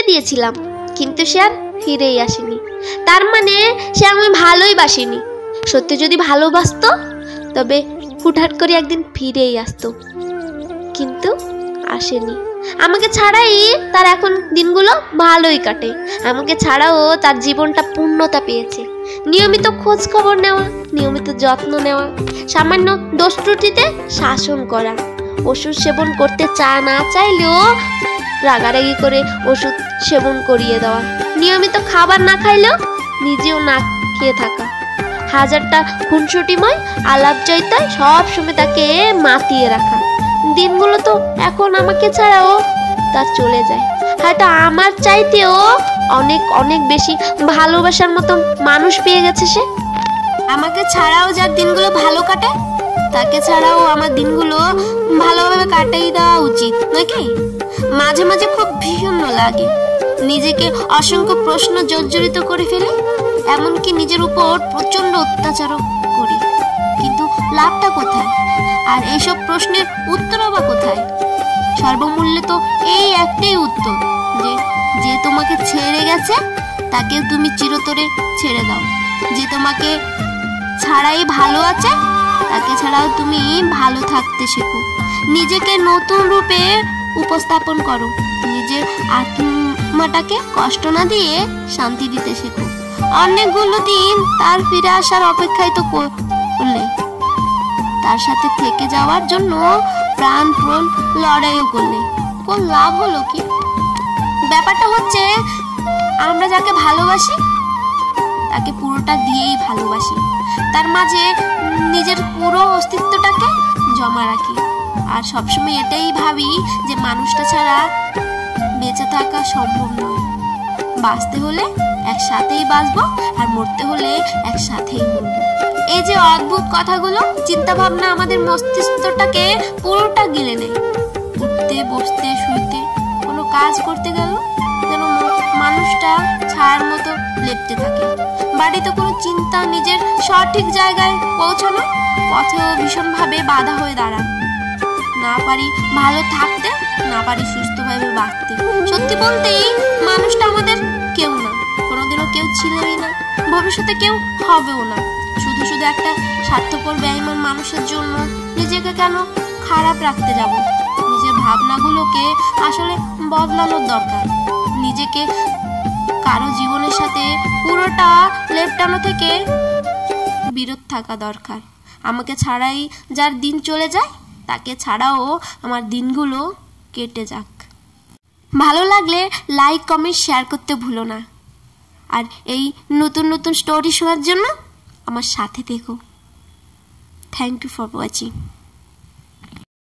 দিয়েছিলাম, কিন্তু সে আর ফিরেই আসেনি। তার মানে সে আমায় ভালোই বাসেনি। সত্যি যদি ভালোবাসতো তবে হুটহাট করে একদিন ফিরেই আসতো, কিন্তু আসেনি। আমাকে ছাড়াই তার এখন দিনগুলো ভালোই কাটে। আমাকে ছাড়াও তার জীবনটা পূর্ণতা পেয়েছে। নিয়মিত খোঁজ খবর নেওয়া, নিয়মিত যত্ন নেওয়া, সামান্য দোষ ত্রুটিতে শাসন করা, ওষুধ সেবন করতে না চাইলেও রাগারাগি করে ওষুধ সেবন করিয়ে দেওয়া, নিয়মিত খাবার না খাইলেও নিজেও না খেয়ে থাকা, হাজারটা খুনসুটিময় আলাপচারিতায় সব সময় তাকে মাতিয়ে রাখা। দিনগুলো তো এখন আমাকে ছাড়াও তা চলে যায়। হয়তো আমার চাইতেও অনেক অনেক বেশি ভালোবাসার মতো মানুষ পেয়ে গেছে সে। আমাকে ছাড়াও যার দিনগুলো ভালো কাটে, তাকে ছাড়াও আমার দিনগুলো ভালোভাবে কাটাই দেওয়া উচিত নাকি? মাঝে মাঝে খুব ভীষণ লাগে, নিজেকে অসংখ্য প্রশ্ন জর্জরিত করে ফেলি, এমনকি নিজের উপর প্রচন্ড অত্যাচারও করি। কিন্তু লাভটা কোথায়? আর এইসব প্রশ্নের উত্তরও বা কোথায়? সর্বমূল্যে তো এই একটাই উত্তর, যে যে তোমাকে ছেড়ে গেছে তাকে তুমি চিরতরে ছেড়ে দাও। যে তোমাকে ছাড়াই ভালো আছে তাকে ছাড়াও তুমি ভালো থাকতে শেখো। নিজেকে নতুন রূপে উপস্থাপন করো। নিজের আত্মাটাকে কষ্ট না দিয়ে শান্তি দিতে শেখো। অনেকগুলো দিন তার ফিরে আসার অপেক্ষায় তো করলে, তার সাথে থেকে যাওয়ার জন্য প্রাণপণ লড়াইও করলে, কোন লাভ হলো কি? ব্যাপারটা হচ্ছে, আমরা যাকে ভালোবাসি তাকে পুরোটা দিয়েই ভালোবাসি, তার মাঝে নিজের পুরো অস্তিত্বটাকে জমা রাখি। আর সবসময় এটাই ভাবি যে মানুষটা ছাড়া বেঁচে থাকা সম্ভব নয়। বাঁচতে হলে একসাথেই বাঁচবো, আর মরতে হলে একসাথেই মরবো। এই যে অদ্ভুত কথাগুলো, চিন্তা ভাবনা আমাদের মস্তিষ্কটাকে পুরোটা গিলে নেয়। উঠতে বসতে শুইতে, কোনো কাজ করতে গেল যেন মানুষটা ছায়ার মতো লেপটে থাকে। বাড়িতে কোনো চিন্তা, নিজের সঠিক জায়গায় পৌঁছানো পথেও ভীষণভাবে বাধা হয়ে দাঁড়ায়। না পারি ভালো থাকতে, না পারি সুস্থভাবে বাঁচতে। সত্যি বলতেই মানুষটা আমাদের কেউ না, কোনোদিনও কেউ ছিলই না, ভবিষ্যতে কেউ হবেও না। শুধু শুধু একটা স্বার্থপর বেঈমান মানুষের জন্য নিজেকে কেন খারাপ রাখতে যাব? নিজের ভাবনাগুলোকে আসলে বদলানোর দরকার। নিজেকে কারো জীবনের সাথে পুরোটা লেপটানো থেকে বিরত থাকা দরকার। আমাকে ছাড়াই যার দিন চলে যায়, তাকে ছাড়াও আমার দিনগুলো কেটে যাক। ভালো লাগলে লাইক, কমেন্ট, শেয়ার করতে ভুলো না। আর এই নতুন নতুন স্টোরি শোনার জন্য আমার সাথে থেকো। Thank you for watching.